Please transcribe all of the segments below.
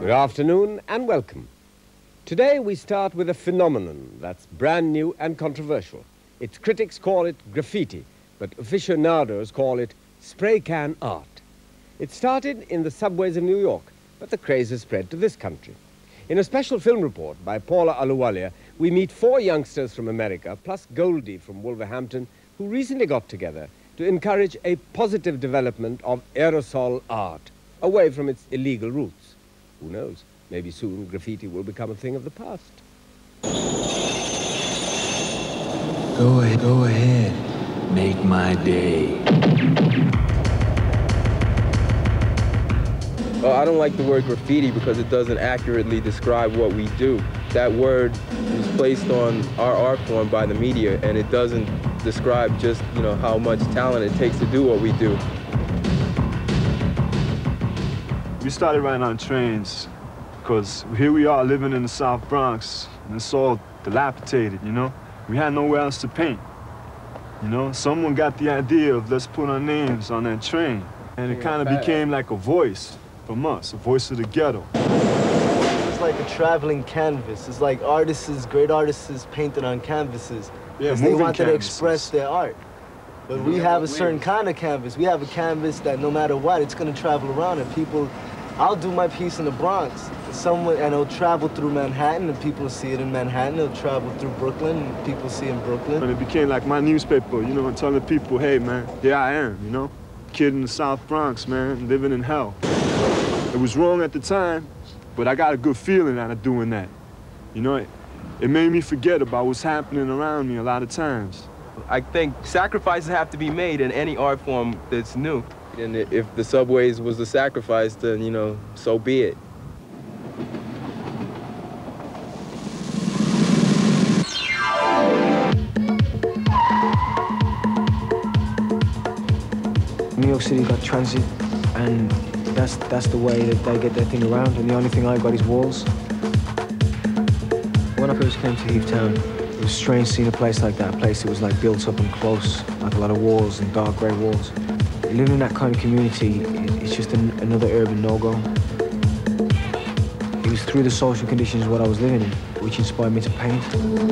Good afternoon and welcome. Today we start with a phenomenon that's brand new and controversial. Its critics call it graffiti, but aficionados call it spray can art. It started in the subways of New York, but the craze has spread to this country. In a special film report by Paula Aluwalia, we meet 4 youngsters from America, plus Goldie from Wolverhampton, who recently got together to encourage a positive development of aerosol art, away from its illegal roots. Who knows? Maybe soon graffiti will become a thing of the past. Go ahead. Make my day. Well, I don't like the word graffiti because it doesn't accurately describe what we do. That word is placed on our art form by the media, and it doesn't describe just, how much talent it takes to do what we do. We started riding on trains because here we are living in the South Bronx, and it's all dilapidated, We had nowhere else to paint, Someone got the idea of let's put our names on that train, and it kind of became like a voice from us, a voice of the ghetto. It's like a traveling canvas. It's like great artists painted on canvases because they wanted to express their art. But we have a certain kind of canvas. We have a canvas that no matter what, it's going to travel around, and people, I'll do my piece in the Bronx, and it'll travel through Manhattan, and people see it in Manhattan. It'll travel through Brooklyn, and people see it in Brooklyn. And it became like my newspaper, telling people, hey, man, here I am, Kid in the South Bronx, man, living in hell. It was wrong at the time, but I got a good feeling out of doing that. It made me forget about what's happening around me a lot of times. I think sacrifices have to be made in any art form that's new. And if the subways was the sacrifice, then, so be it. New York City got transit, and that's the way that they get their thing around, and the only thing I got is walls. When I first came to Heathtown, it was strange seeing a place like that, a place that was like built up and close, like a lot of walls and dark grey walls. Living in that kind of community, it's just another urban no-go. It was through the social conditions what I was living in, which inspired me to paint.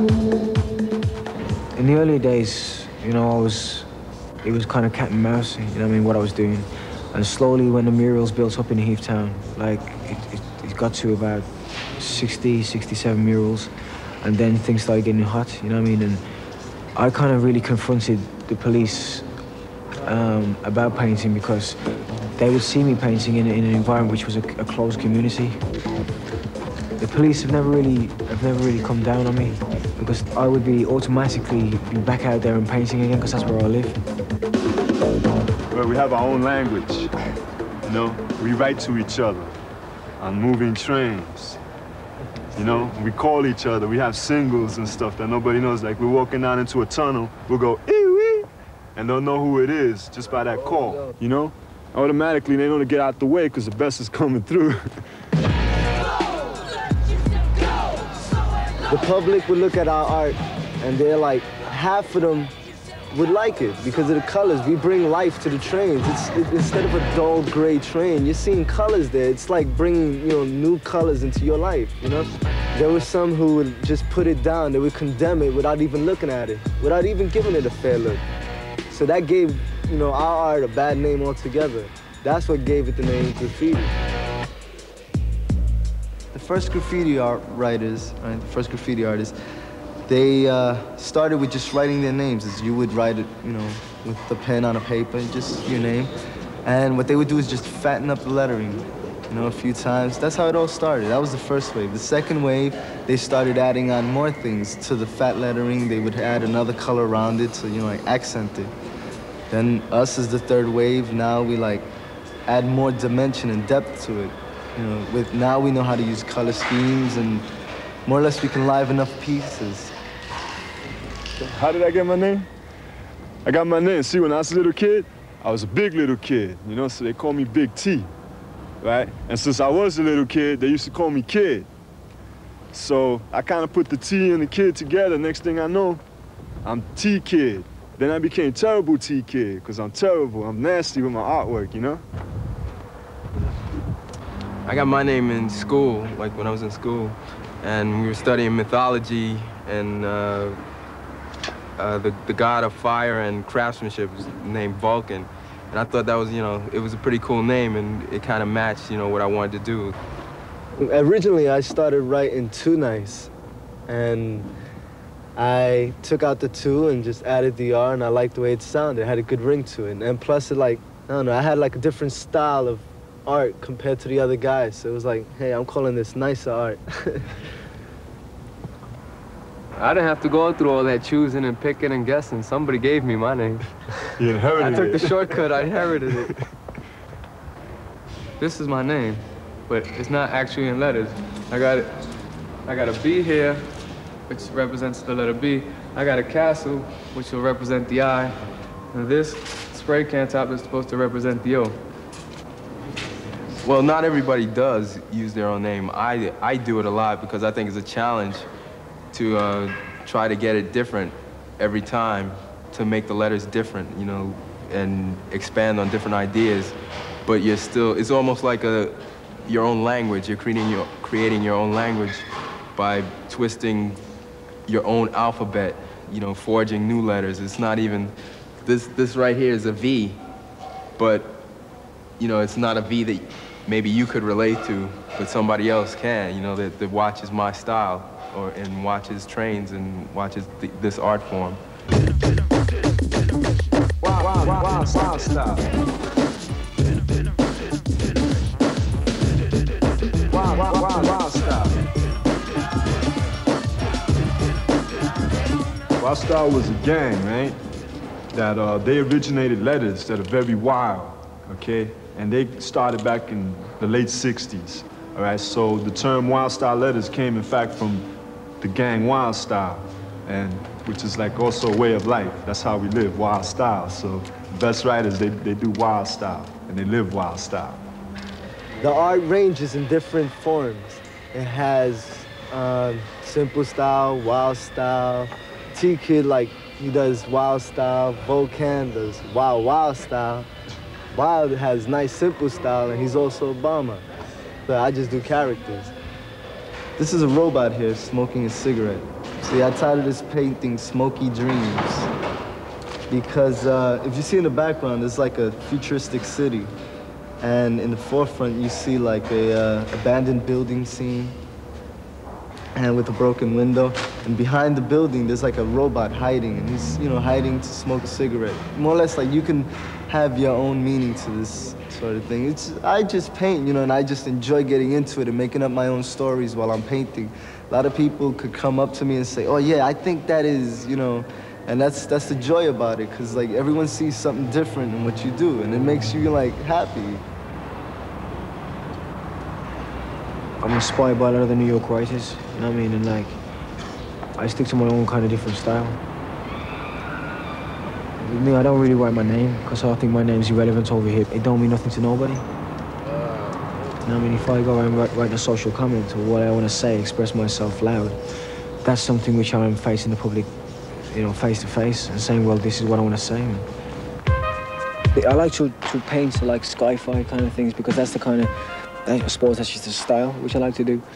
In the early days, it was kind of cat and mouse, what I was doing. And slowly, when the murals built up in Heathtown, it got to about 60, 67 murals, and then things started getting hot, And I kind of really confronted the police about painting because they would see me painting in an environment which was a closed community. The police have never really come down on me because I would be automatically back out there and painting again because that's where I live. Well, we have our own language, We write to each other on moving trains, We call each other. We have singles and stuff that nobody knows. Like we're walking down into a tunnel, we'll go, ee-wee, and they'll know who it is just by that call, Automatically, they know to get out the way because the bus is coming through. The public would look at our art, and they're like, half of them would like it because of the colors. We bring life to the trains. Instead of a dull gray train, you're seeing colors there. It's like bringing, new colors into your life, There were some who would just put it down. They would condemn it without even looking at it, without even giving it a fair look. So that gave, our art a bad name altogether. That's what gave it the name graffiti. The first graffiti artists, they started with just writing their names, as you would write it, with the pen on a paper, just your name. And what they would do is just fatten up the lettering, a few times. That's how it all started. That was the first wave. The second wave, they started adding on more things to the fat lettering. They would add another color around it to, accent it. Then us as the third wave, now we add more dimension and depth to it. Now we know how to use color schemes, and more or less we can liven up pieces. How did I get my name? I got my name. See, when I was a little kid, I was a big little kid, so they called me Big T, right? And since I was a little kid, they used to call me Kid. So I kind of put the T and the Kid together. Next thing I know, I'm T.Kid. Then I became Terrible T.Kid, because I'm terrible. I'm nasty with my artwork, I got my name in school, like when I was in school, and we were studying mythology, and the god of fire and craftsmanship was named Vulcan. And I thought that was, it was a pretty cool name, and it kind of matched, what I wanted to do. Originally, I started writing Too Nice, and I took out the two and just added the R, and I liked the way it sounded. It had a good ring to it. And plus, it I don't know, I had like a different style of art compared to the other guys. So it was like, hey, I'm calling this nicer art. I didn't have to go through all that choosing and picking and guessing. Somebody gave me my name. You inherited it. I took the shortcut, I inherited it. This is my name, but it's not actually in letters. I got a B here, which represents the letter B. I got a castle, which will represent the I. And this spray can top is supposed to represent the O. Well, not everybody does use their own name. I do it a lot because I think it's a challenge to try to get it different every time, to make the letters different, and expand on different ideas. But you're still, it's almost like your own language. You're creating your own language by twisting your own alphabet, forging new letters. It's not even, this right here is a V, but, it's not a V that maybe you could relate to, but somebody else can, that watches my style, and watches trains and watches this art form. Wild style. Wild style. Wild style was a gang, right? That they originated letters that are very wild, okay? And they started back in the late 60s, all right? So the term wild style letters came, in fact, from the gang Wild Style, and which is like also a way of life. That's how we live, wild style. So the best writers, they do wild style, and they live wild style. The art ranges in different forms. It has simple style, wild style. T.Kid, he does wild style. Vulcan does wild style. Wild has nice simple style, and he's also Obama. But I just do characters. This is a robot here smoking a cigarette. See, I titled this painting Smoky Dreams because if you see in the background, there's like a futuristic city. And in the forefront, you see like a abandoned building scene and with a broken window. And behind the building, there's like a robot hiding, and he's, hiding to smoke a cigarette. More or less like you can have your own meaning to this sort of thing. I just paint, and I just enjoy getting into it and making up my own stories while I'm painting. A lot of people could come up to me and say, oh yeah, I think that is, and that's the joy about it, because everyone sees something different in what you do, and it makes you happy. I'm inspired by a lot of the New York writers, you know what I mean? And I stick to my own kind of different style. With me, I don't really write my name, because I think my name's irrelevant over here. It don't mean nothing to nobody. You know what I mean? If I go and write a social comment or what I want to say, express myself loud, that's something which I'm facing the public, face to face, and saying, well, this is what I want to say. I like to paint sci-fi kind of things, because that's the kind of, I suppose that's just a style which I like to do.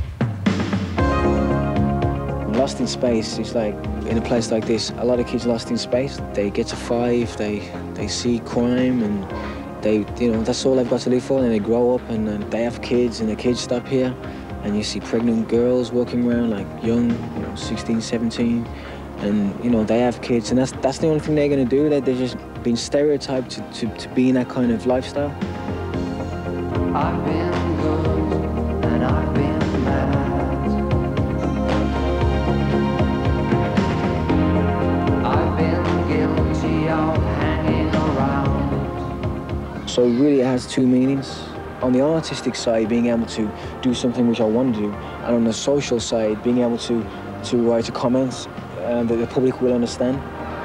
Lost in space, it's like, in a place like this, a lot of kids lost in space. They get to 5, they see crime, and that's all they've got to live for, and they grow up, and they have kids, and the kids stop here, and you see pregnant girls walking around, young, 16, 17, and, they have kids, and that's the only thing they're gonna do, that they're just being stereotyped to be in that kind of lifestyle. I've been good and I've been bad. I've been guilty of hanging around. So really it has two meanings. On the artistic side, being able to do something which I want to do, and on the social side, being able to write a comment that the public will understand.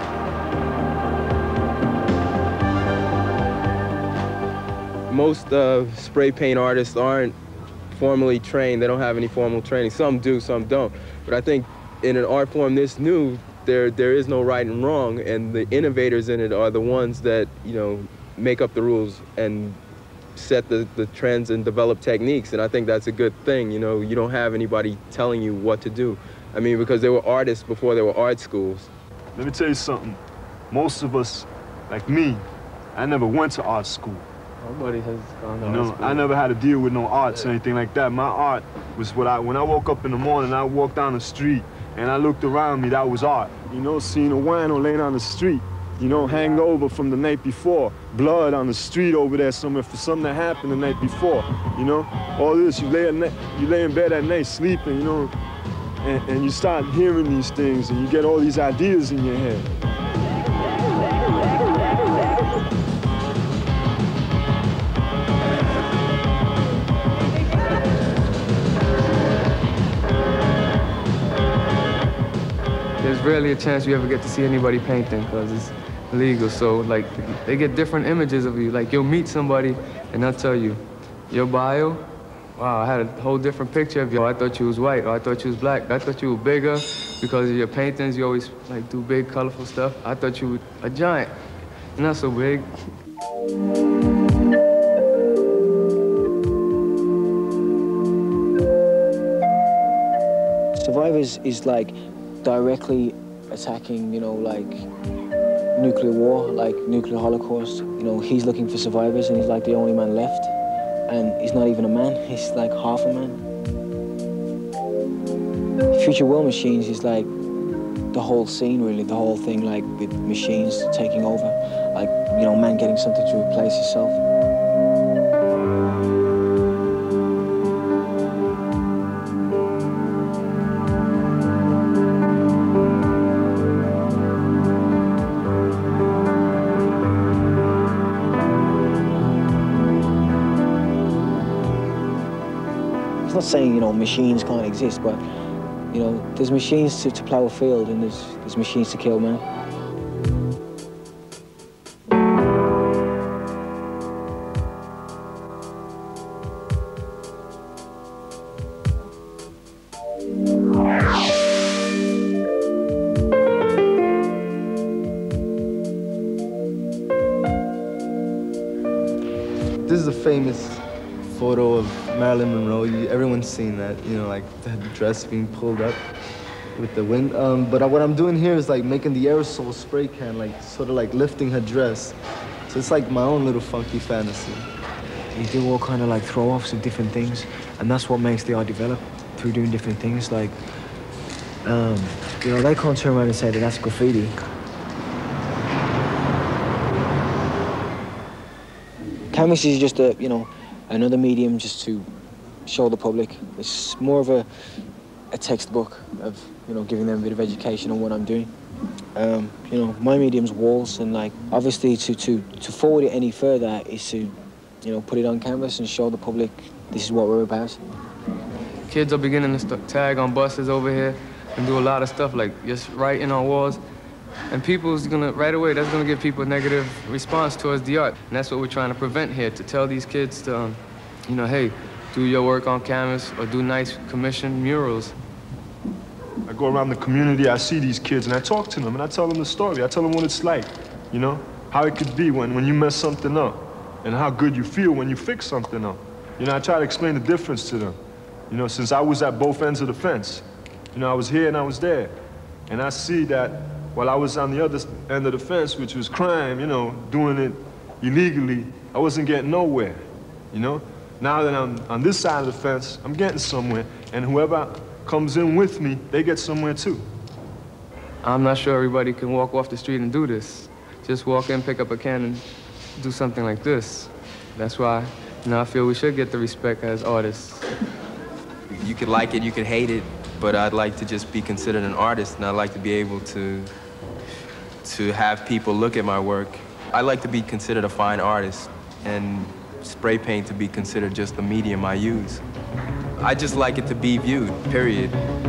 Most spray paint artists aren't formally trained. They don't have any formal training. Some do, some don't. But I think in an art form this new, there is no right and wrong, and the innovators in it are the ones that, make up the rules and set the trends and develop techniques, and I think that's a good thing. You know, you don't have anybody telling you what to do. I mean, because there were artists before there were art schools. Let me tell you something. Most of us, like me, I never went to art school. Nobody has gone to You art know, school. I never had to deal with no arts or anything like that. My art was when I woke up in the morning, I walked down the street and I looked around me, that was art. You know, seeing a wino laying on the street, you know, hangover from the night before, blood on the street over there somewhere for something that happened the night before, you know. All this, you lay in bed at night sleeping, you know, and you start hearing these things and you get all these ideas in your head. There's rarely a chance you ever get to see anybody painting because it's illegal. So like they get different images of you. Like you'll meet somebody and they'll tell you, your bio, wow, I had a whole different picture of you. Oh, I thought you was white, or I thought you was black. I thought you were bigger because of your paintings. You always like do big, colorful stuff. I thought you were a giant. You're not so big. Survivors is like directly attacking, you know, like nuclear war, like nuclear holocaust. You know, he's looking for survivors and he's like the only man left. And he's not even a man, he's like half a man. Future War Machines is like the whole scene really, the whole thing like with machines taking over. Like, you know, man getting something to replace himself. I'm not saying, you know, machines can't exist, but, you know, there's machines to plow a field and there's machines to kill men. This is a famous photo of Marilyn Monroe. Everyone's seen that, you know, like the dress being pulled up with the wind. But what I'm doing here is like making the aerosol spray can, like sort of like lifting her dress. So it's like my own little funky fantasy. You do all kind of like throw-offs of different things, and that's what makes the art develop, through doing different things. Like, you know, they can't turn around and say that that's graffiti. Canvas is just a, you know, another medium just to show the public. It's more of a textbook of, you know, giving them a bit of education on what I'm doing. You know, my medium's walls, and like, obviously to forward it any further is to, you know, put it on canvas and show the public this is what we're about. Kids are beginning to tag on buses over here and do a lot of stuff like just writing on walls. And people's gonna, right away, that's gonna give people a negative response towards the art. And that's what we're trying to prevent here, to tell these kids to, you know, hey, do your work on canvas or do nice commissioned murals. I go around the community, I see these kids, and I talk to them, and I tell them the story. I tell them what it's like, you know? How it could be when you mess something up, and how good you feel when you fix something up. You know, I try to explain the difference to them. You know, since I was at both ends of the fence. You know, I was here and I was there. And I see that while I was on the other end of the fence, which was crime, you know, doing it illegally, I wasn't getting nowhere, you know? Now that I'm on this side of the fence, I'm getting somewhere, and whoever comes in with me, they get somewhere too. I'm not sure everybody can walk off the street and do this. Just walk in, pick up a can, and do something like this. That's why, you know, I feel we should get the respect as artists. You could like it, you could hate it, but I'd like to just be considered an artist, and I'd like to be able to have people look at my work. I like to be considered a fine artist, and spray paint to be considered just the medium I use. I just like it to be viewed, period.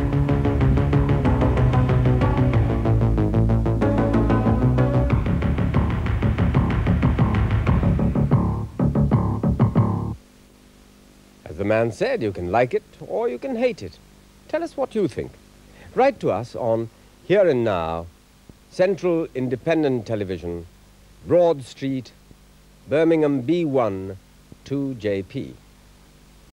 As the man said, you can like it or you can hate it. Tell us what you think. Write to us on Here and Now, Central Independent Television, Broad Street, Birmingham B1, 2JP.